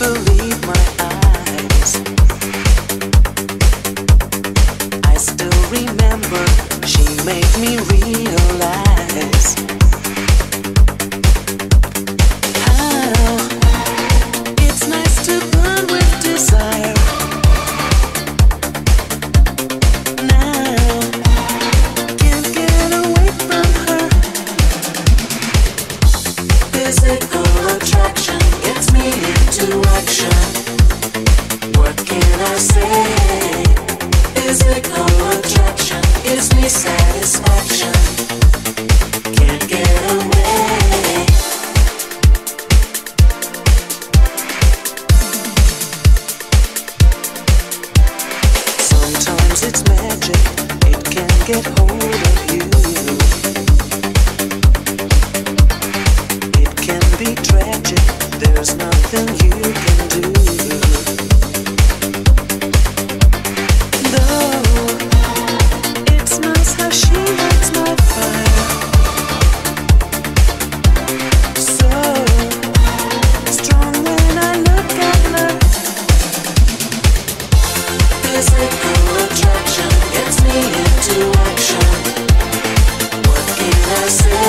believe my eyes. I still remember she made me realize how it's nice to burn with desire. Now can't get away from her. Physical attraction gets me into action. What can I say? Physical attraction gives me satisfaction. Can't get away. Sometimes it's magic, it can get hold of you. It can be tragic, there's nothing you can do. Though it's nice how she lights my fire, so strong when I look at her. Physical attraction gets me into action. What can I say?